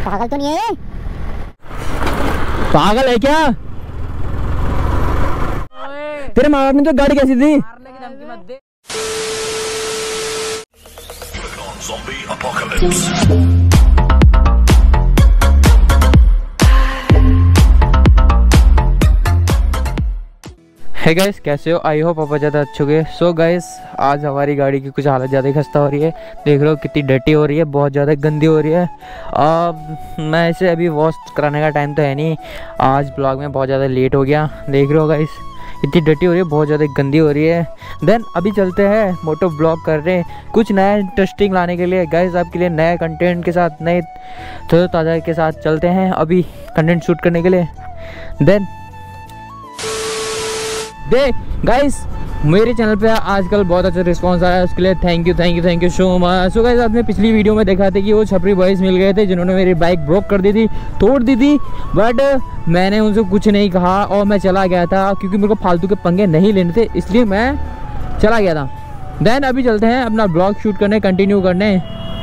पागल तो नहीं है? पागल है क्या? तेरे माँ बाप ने तो गाड़ी कैसी दी? हे गाइस, कैसे हो? आई होप आप ज़्यादा अच्छे होंगे। सो गाइस, आज हमारी गाड़ी की कुछ हालत ज़्यादा ही खस्ता हो रही है। देख रहे हो कितनी डर्टी हो रही है, बहुत ज़्यादा गंदी हो रही है। मैं इसे अभी वॉश कराने का टाइम तो है नहीं, आज ब्लॉग में बहुत ज़्यादा लेट हो गया। देख रहे हो गाइस, इतनी डर्टी हो रही है, बहुत ज़्यादा गंदी हो रही है। देन अभी चलते हैं मोटो ब्लॉग कर रहे हैं, कुछ नया इंटरेस्टिंग लाने के लिए गाइस, आपके लिए नए कंटेंट के साथ, नए ताज़ा के साथ चलते हैं अभी कंटेंट शूट करने के लिए। देन गाइस, मेरे चैनल पे आजकल बहुत अच्छा रिस्पांस आया है, उसके लिए thank you so much. So guys, आपने पिछली वीडियो में देखा था कि वो छपरी बॉयज़ मिल गए थे जिन्होंने मेरी बाइक ब्रोक कर दी थी, तोड़ दी थी, बट मैंने उनसे कुछ नहीं कहा और मैं चला गया था क्योंकि मेरे को फालतू के पंगे नहीं लेने थे, इसलिए मैं चला गया था। देन अभी चलते हैं अपना ब्लॉग शूट करने, कंटिन्यू करने।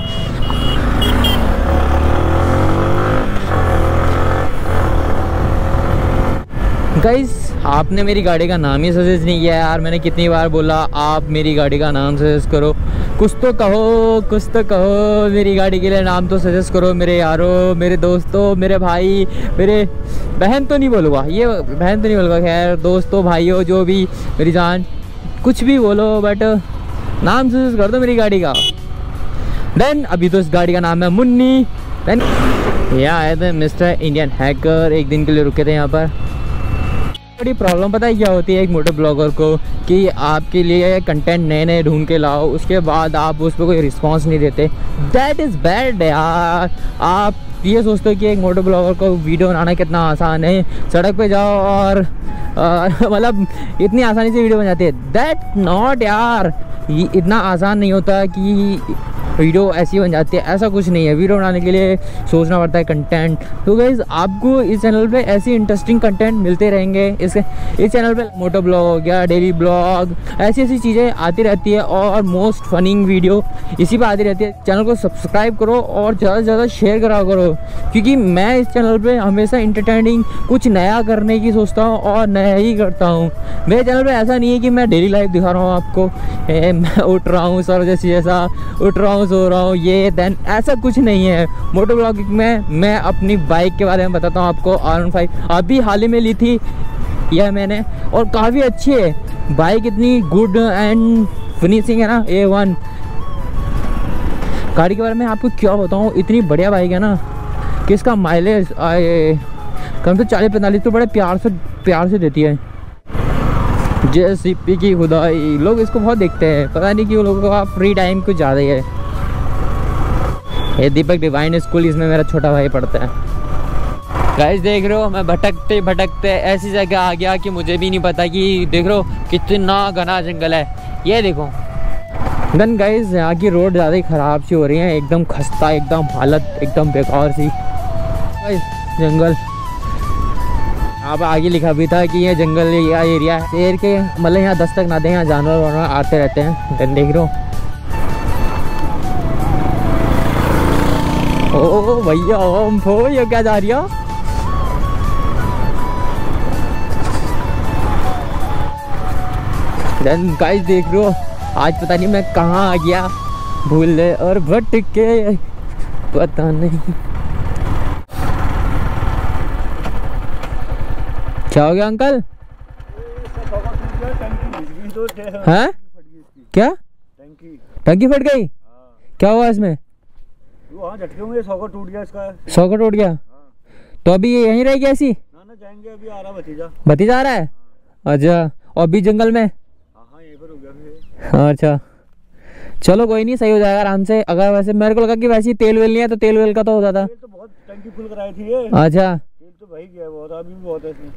गाइस, आपने मेरी गाड़ी का नाम ही सजेस्ट नहीं किया यार। मैंने कितनी बार बोला आप मेरी गाड़ी का नाम सजेस्ट करो, कुछ तो कहो मेरी गाड़ी के लिए नाम तो सजेस्ट करो मेरे यारों, मेरे दोस्तों, मेरे भाई, मेरे बहन तो नहीं बोलूँगा, ये बहन तो नहीं बोलूँगा, खैर दोस्तों, भाइयों, जो भी मेरी जान, कुछ भी बोलो, बट नाम सजेस्ट कर दो मेरी गाड़ी का। देन अभी तो इस गाड़ी का नाम है मुन्नी। देन यहाँ आए थे मिस्टर इंडियन हैकर, एक दिन के लिए रुके थे यहाँ पर। बड़ी प्रॉब्लम पता है क्या होती है एक मोटो ब्लॉगर को, कि आपके लिए कंटेंट नए ढूंढ के लाओ, उसके बाद आप उस पर कोई रिस्पांस नहीं देते। दैट इज़ बैड यार। आप ये सोचते हो कि एक मोटो ब्लॉगर को वीडियो बनाना कितना आसान है, सड़क पे जाओ और मतलब इतनी आसानी से वीडियो बन जाती है। दैट नॉट यार, ये इतना आसान नहीं होता कि वीडियो ऐसी बन जाती है, ऐसा कुछ नहीं है। वीडियो बनाने के लिए सोचना पड़ता है कंटेंट। तो गाइस, आपको इस चैनल पे ऐसी इंटरेस्टिंग कंटेंट मिलते रहेंगे। इस चैनल पे मोटो ब्लॉग हो गया, डेली ब्लॉग, ऐसी चीज़ें आती रहती है और मोस्ट फनिंग वीडियो इसी पे आती रहती है। चैनल को सब्सक्राइब करो और ज़्यादा से ज़्यादा शेयर करा करो, क्योंकि मैं इस चैनल पे हमेशा इंटरटेनिंग कुछ नया करने की सोचता हूँ और नया ही करता हूँ। मेरे चैनल पे ऐसा नहीं है कि मैं डेली लाइफ दिखा रहा हूँ आपको, मैं उठ रहा हूँ सर जैसा, उठ रहा हूँ, सो रहा हूँ, ये देन ऐसा कुछ नहीं है। मोटो ब्लॉगिंग में मैं अपनी बाइक के बारे में बताता हूँ आपको। R15 अभी हाल ही में ली थी यह मैंने, और काफ़ी अच्छी है बाइक, इतनी गुड एंड फिनिशिंग है ना, A1। गाड़ी के बारे में आपको क्या बताऊँ, इतनी बढ़िया बाइक है ना कि इसका माइलेज कम से 40-45 तो बड़े प्यार से देती है। JCP की खुदाई, लोग इसको बहुत देखते हैं, पता नहीं क्यों लोगों का फ्री टाइम कुछ ज़्यादा ही है। ये दीपक डिवाइन स्कूल, इसमें मेरा छोटा भाई पढ़ता है। गाइस देख रहे हो, मैं भटकते ऐसी जगह आ गया कि मुझे भी नहीं पता कि, देख रहे हो कितना घना जंगल है, ये देखो। देन गाइस, यहाँ की रोड ज़्यादा ही ख़राब सी हो रही है, एकदम खस्ता, एकदम हालत एकदम बेकार सी। गाइस जंगल, अब आगे लिखा भी था कि ये जंगल या एरिया है, शेर के मतलब यहाँ दस्तक ना दें, यहाँ जानवर वानवर आते रहते हैं। देन देख रहे हो, ओ भैया ओम फो, ये क्या जा रही है? देन गाइस देख रहे हो, आज पता नहीं मैं कहाँ आ गया, भूले और भटके पता नहीं क्या हो गया अंकल? हाँ क्या टंकी फट गई? क्या हुआ इसमें? झटके होंगे, सॉकेट टूट गया इसका। सॉकेट टूट गया? तो अभी ये यहीं रहेगी ऐसी? ना जाएंगे, अभी आ रहा भतीजा आ रहा है। अच्छा, और अभी जंगल में? हाँ यहीं पर हो गया फिर। अच्छा चलो कोई नहीं, सही हो जाएगा आराम से। अगर वैसे मेरे को लगा कि वैसे तेल वेल नहीं है तो तेल वेल का तो हो जाता। तो बहुत टंकी फुल कराई थी ये। अच्छा, तेल तो भाई गया बहुत, अभी भी बहुत है इसमें।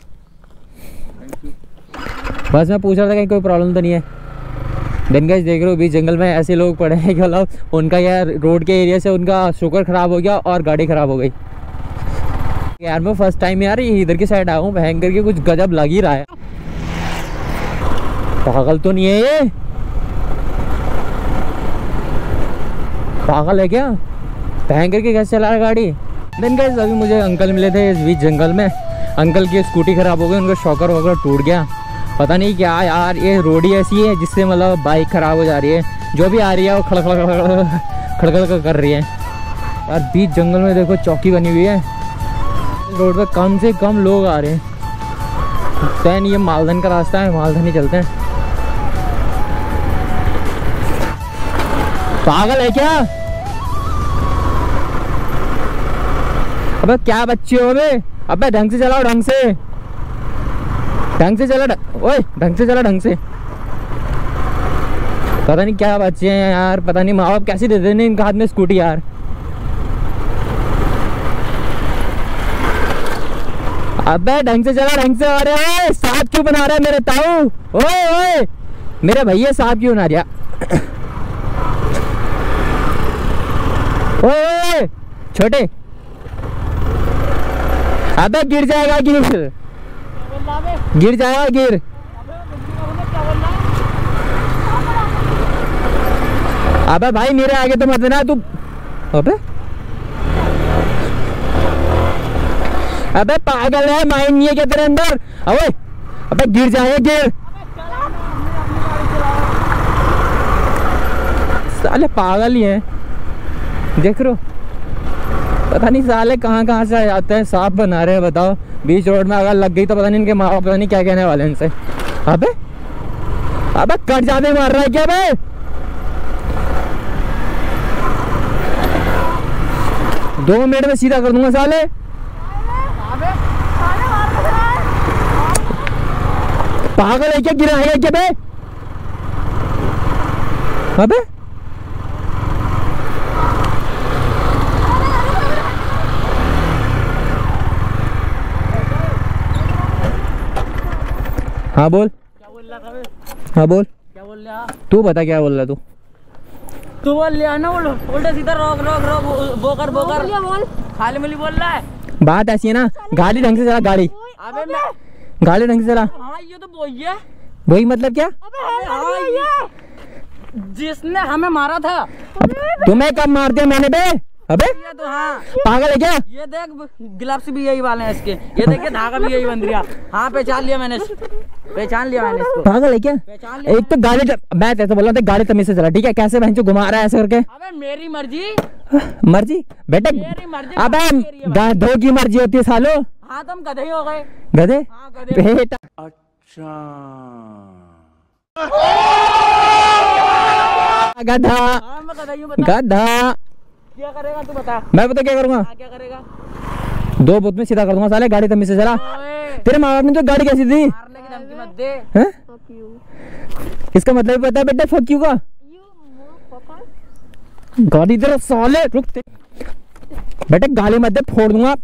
बस मैं पूछ रहा था कहीं कोई प्रॉब्लम तो नहीं है। देन गाइस देख रहे हो, बीच जंगल में ऐसे लोग पड़े हैं कि मतलब उनका यार रोड के एरिया से उनका शुगर ख़राब हो गया और गाड़ी ख़राब हो गई। यार मैं फर्स्ट टाइम यार इधर की साइड आया हूँ, भयंकर के कुछ गजब लग ही रहा है। पागल तो नहीं है ये? पागल है क्या? भयंकर के कैसे चला रहा गाड़ी? देन गाइस अभी मुझे अंकल मिले थे इस बीच जंगल में। अंकल की स्कूटी ख़राब हो गई, उनका शॉकर वॉकर टूट गया, पता नहीं क्या यार। ये रोड ही ऐसी है जिससे मतलब बाइक ख़राब हो जा रही है, जो भी आ रही है वो खड़खड़ कर रही है यार। बीच जंगल में देखो चौकी बनी हुई है, रोड पे कम से कम लोग आ रहे हैं। दैन ये मालधन का रास्ता है, मालधन ही चलते हैं। पागल है क्या? अबे क्या बच्चे हो बे? अबे ढंग से चलाओ, ढंग से चला, ओए ढंग से चला, ढंग से। पता नहीं क्या बच्चे हैं यार, पता नहीं माँ बाप कैसे दे देने इनके हाथ में स्कूटी यार। अबे ढंग से चला, ढंग से। अरे सांप क्यों बना रहा है मेरे ताऊ? ओए ओए मेरे भैया सांप क्यों बना रहा? ओए छोटे, अबे गिर जाएगा, गिर जाएगा, गिर। अबे भाई मेरे आगे तो मत देना तू। अबे पागल है, माइंड नहीं है क्या तेरे अंदर? अबे गिर जाएगा, गिर। साले पागल ही है, देख रो। पता नहीं साले कहाँ से आ जाते हैं, सांप बना रहे हैं। बताओ बीच रोड में अगर लग गई तो पता नहीं इनके माँ बाप पता नहीं क्या कहने वाले इनसे। अबे कट जाते मार रहा है क्या बे? दो मिनट में सीधा कर दूंगा साले। पागल है क्या? गिराएगा क्या बे? अबे हाँ बोल। क्या बोल रहा था बे? हाँ बोल। क्या बोल रहा? तू बता क्या बोल रहा? तू बोल लिया ना, उल्टा सीधा रोक बोकर बोल खाली मिली बोल रहा है। बात ऐसी है ना, गाड़ी ढंग से चला, गाड़ी। अबे मैं गाड़ी ढंग से चला। हाँ ये तो वही है। वही मतलब क्या? अबे हाँ ये जिसने हमें मारा था। तुम्हें कब मार दिया मैंने बे? अबे ये तो हाँ पागल है क्या? ये देख ग्लव्स भी यही वाले हैं इसके, ये देखिए धागा भी यही बंध गया। हाँ पहचान लिया मैंने इसको। पागल है क्या? पहचान लिया। एक तो गाड़ी मैं तो बोल रहा था गाड़ी तमीज से चला, ठीक है? कैसे बहन घुमा रहा है ऐसे करके? अबे मेरी मर्जी बेटा। मेरी मर्जी। अबे गधों की मर्जी होती है सालो। हाँ तुम गधे ही हो गए। गधे? हाँ गधे। बेटा अच्छा गधा। हाँ मैं गधा ही हूँ। बता गधा क्या करेगा तू बता। मैं पता क्या करूंगा? हाँ क्या करेगा? दो बुत में सीधा कर दूंगा साले, गाड़ी तमीज से चला। तेरे माँ बाप ने तो गाड़ी कैसी थी? मारने की धमकी मत दे। हैं? इसका मतलब पता है बेटा फक यू का? गाड़ी तेरा साले रुक बेटा, गाली मत दे, फोड़ दूंगा।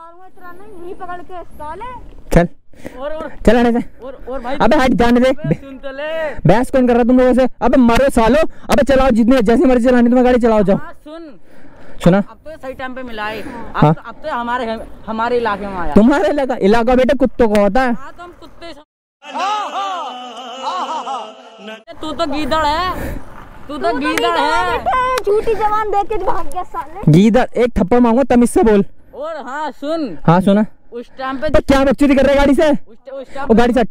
चल चल आने से। और भाई अबे हट जाने दे। सुन तो ले। बहस कौन कर रहा तुम लोगों से? अबे मारो सालो। अबे चलाओ, जितने जैसी मर्जी चलानी तुम्हें गाड़ी चलाओ, जाओ। हाँ, सुना? अब तो सही टाइम पे मिला है। हाँ? अब तो हमारे इलाके में आया। तुम्हारे इलाका बेटा कुत्तों का होता है। हाँ तो हम कुत्ते तू तो गीदड़ है, झूठी जवान देख के भाग गया साले। गीदड़, एक थप्पड़ मांगो तमीज से बोल। और हाँ सुन। हाँ सुना? उस टाइम पे तो क्या बकचोदी कर रहे गाड़ी से? उस गाड़ी सेट।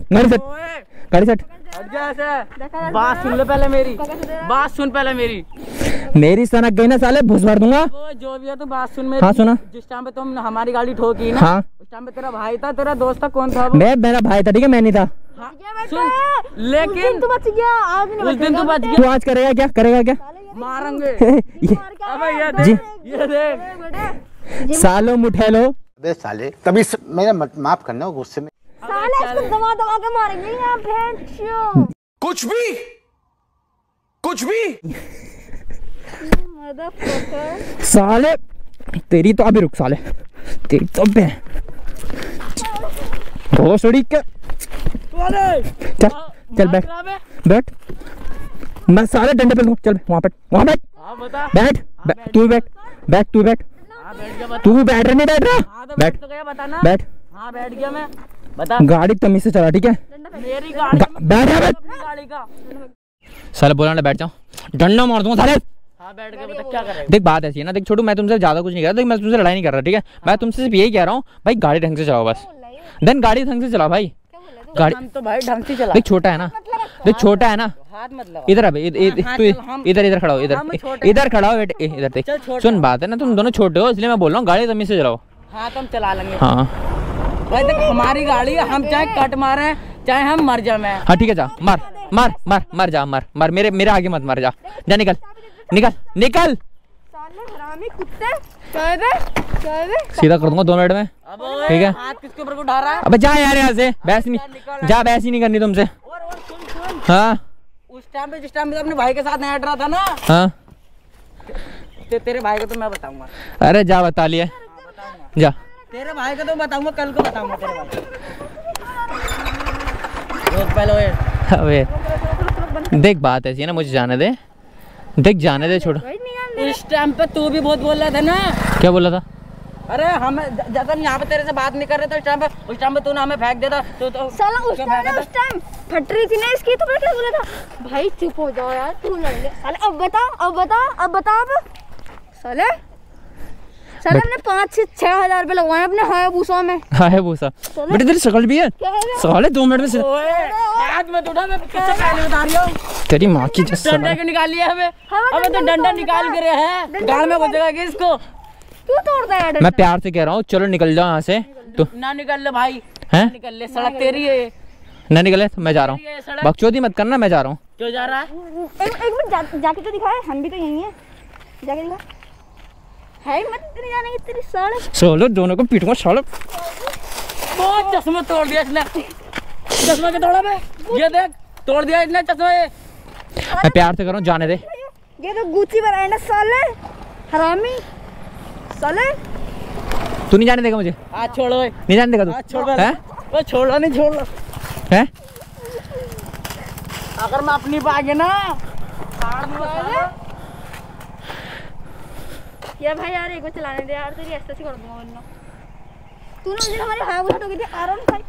बात सुन ले पहले मेरी। मेरी सनक गई ना साले, भुस भर दूंगा। वो जो भी है तू बात सुन मेरी। हाँ सुना? जिस टाइम पे तुम हमारी गाड़ी ठोकी ना, हाँ उस टाइम पे तेरा भाई था, तेरा दोस्त था, कौन था? मेरा भाई था, ठीक है? मैं नहीं था। हाँ, सुन लेकिन तू बच गया, आज नहीं उस दिन तू बच तू गया। आज करेगा क्या? मारेंगे। ये अबे ये देख सालो मुठेलो। अबे साले तभी मेरा माफ करना गुस्से में। साले इसको दबा के मारेंगे यहाँ पे। कुछ भी साले तेरी तो अभी रुक साले, तेरी तो घोसड़ी के। चल बैठ। मैं सारे डंडे पे लूँ। चल वहाँ बैठ। तू बैठ। तू बैठ रहा नहीं? बैठ रहा? बैठ। हाँ बैठ गया मैं। बता। गाड़ी तमीज से चला, ठीक है? मेरी गाड़ी बैठ। गाड़ी का साले बोला ना बैठ जाओ, डंडा मार दूंगा साले। हाँ बैठ के बता क्या करेगा। देख बात ऐसी है ना, देख छोटू मैं तुमसे ज्यादा कुछ नहीं कर रहा, देख मैं तुमसे लड़ाई नहीं कर रहा, ठीक है। मैं तुमसे सिर्फ यही कह रहा हूँ भाई गाड़ी ढंग से चलाओ बस। देन गाड़ी ढंग से चलाओ भाई, गाड़ी हम तो भाई ढंग से चला। देख छोटा है ना, देख छोटा है ना, हाथ मत लगा। इधर अबे इधर खड़ा हो, इधर खड़ा हो बेटे, इधर देख। सुन बात है ना, तुम दोनों छोटे हो इसलिए मैं बोल रहा हूँ गाड़ी तमीज से चलाओ। हाँ तो हम चला लेंगे। हाँ भाई देख हमारी गाड़ी है, हम चाहे कट मारे चाहे हम मर जाए। हाँ ठीक है, जा मार मार मार मार, जा मार मार, मेरे आगे मत मार, जा जा निकल निकल निकल। साले हरामी कुत्ते, चल बे सीधा कर दूंगा 2 मिनट में, ठीक है। हाथ किसके ऊपर उठा रहा है? अबे जा यार यहाँ से, बहस नहीं, जा बहस ही नहीं करनी तुमसे। और सुन हाँ उस टाइम पे जिस टाइम पे अपने भाई के साथ नहीं हट रहा था ना, हाँ तेरे भाई को तो मैं बताऊंगा। अरे जा बता लिया, जा तेरे भाई को तो बताऊंगा, कल को बताऊंगा तेरे भाई को। रोक पहले। अबे देख बात ऐसी है ना, मुझे जाने दे, देख जाने दे, छोड़। उस टाइम पे तू भी बहुत बोल रहा था ना। क्या बोला था? अरे हम जब हम यहाँ पे तेरे से बात नहीं कर रहे थे उस टाइम पे तूने हमें फेंक देता तो साला उस टाइम फट रही थी ना इसकी, तो मैं क्या बोला था भाई चुप हो जाओ यार, तू लड़ ले। साले अब बता साले हमने 5-6 हजार रुपए लगवाए अपने हायाबूसा में। हायाबूसा बेटे तेरी शकल भी है साले, 2 मिनट में हाथ में उठा, मैं किससे पहले बता रही हूँ। तेरी माँ की डंडा क्यों निकाल लिया हमें? हमें तो डंडा निकाल के रहे हैं, गाड़ में घुसेगा किसको? तू तोड़ता है डंडा। मैं प्यार से कह रहा हूँ, चलो निकल जाओ यहाँ से। तो ना निकल ले भाई, हैं निकल ले, सड़क तेरी है। ना निकले तो मैं जा रहा हूँ, बकचोदी मत करना, मैं जा रहा हूँ। क्यों जा रहा है? एक मिनट जाके तो दिखाए, हम भी तो यहीं हैं, जाके दिखा है मत तेरे जाने की तेरी साले। सोलो दोनों को पीटूंगा साले। बहुत चश्मा तोड़ दिया इसने, चश्मा के तोड़ा मैं, ये देख तोड़ दिया इसने चश्मा। ये मैं प्यार से कर रहा हूँ, जाने दे। ये तो गुच्ची बनाए ना साले, हरामी साले। तू नहीं जाने देगा मुझे? हाथ छोड़ो, नहीं जाने देगा तू? छोड़ हैं? वो छोड़ो नहीं, छोड़ लो। हैं? अगर मैं अपनी पे आ गया ना या भाई यार एक बार चलाने दे यार, तेरी ऐसे कर दूंगा वरना। तूने मुझे हमारे हायाबूसा ठोकी थी, आराम भाई।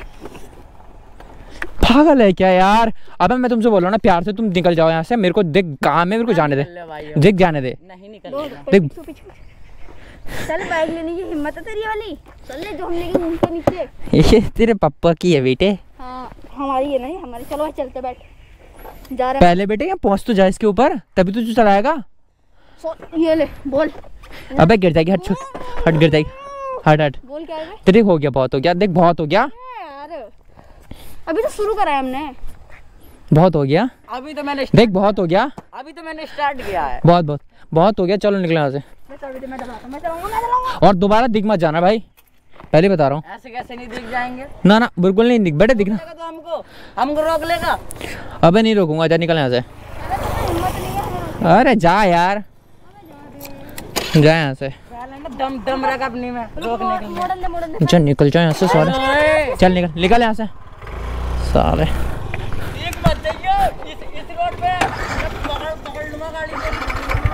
पागल है क्या यार? अबे मैं तुमसे बोल रहा हूँ ना, प्यार से तुम निकल जाओ यहाँ से, मेरे को देख काम है, मेरे को जाने दे, देख जाने दे। नहीं निकल देख चल बाइक लेने की हिम्मत है तेरी वाली, चल जो हमने की ऊपर नीचे। ये तेरे पापा की है बेटे। हाँ हमारी है नहीं, हमारी। चलो चलते, बैठ जा रहे। पहले बेटे यहाँ पहुँच तो जाए इसके ऊपर, तभी तो तू चलाएगा। ये ले बोल। अबे गिर जाएगी, हट हट, गिर जाएगी, हट हट। बोल क्या है? तेरे हो गया, बहुत हो गया, देख बहुत हो गया यार, अभी तो शुरू करा है हमने। बहुत हो गया, अभी तो मैंने देख बहुत हो गया, अभी तो मैंने स्टार्ट किया है। बहुत बहुत बहुत हो गया। चलो निकले यहाँ से, मैं चलाऊंगा। और दोबारा दिख मत जाना भाई, पहले बता रहा हूँ। ऐसे कैसे नहीं दिख जाएंगे? ना ना बिल्कुल नहीं दिख, बेटे दिखना। तो हमको रोक लेगा? अबे नहीं रोकूंगा, जा निकल यहाँ से। अरे जा यार, जा यहाँ से, दम दम रख अपनी में रोकने के लिए। चल निकल जाओ यहाँ से सारे, चल निकल निकल यहाँ से सारे। एक मत जाइए इस रोड पे, पकड़ लूंगा गाड़ी को।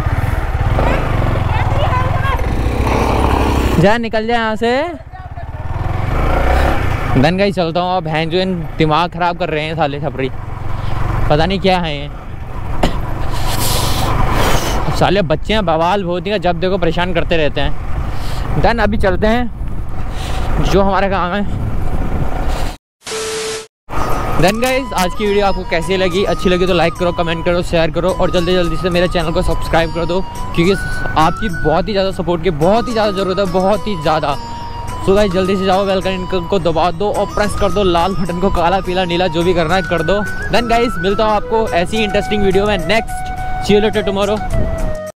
जा निकल जा यहाँ से। धन गई चलता हूँ। अब बहन जो इन दिमाग खराब कर रहे हैं साले छपरी, पता नहीं क्या है ये साले बच्चे हैं, बवाल बहुत ही, जब देखो परेशान करते रहते हैं। धन अभी चलते हैं जो हमारा काम है। धन गाइस आज की वीडियो आपको कैसी लगी? अच्छी लगी तो लाइक करो, कमेंट करो, शेयर करो और जल्दी जल्दी से मेरे चैनल को सब्सक्राइब कर दो, क्योंकि आपकी बहुत ही ज़्यादा सपोर्ट की बहुत ही ज़्यादा ज़रूरत है, बहुत ही ज़्यादा। सो गाइस जल्दी से जाओ, बेल आइकन को दबा दो और प्रेस कर दो लाल बटन को, काला पीला नीला जो भी करना है कर दो। देन गाइस मिलता हूँ आपको ऐसी इंटरेस्टिंग वीडियो में next. See you later tomorrow.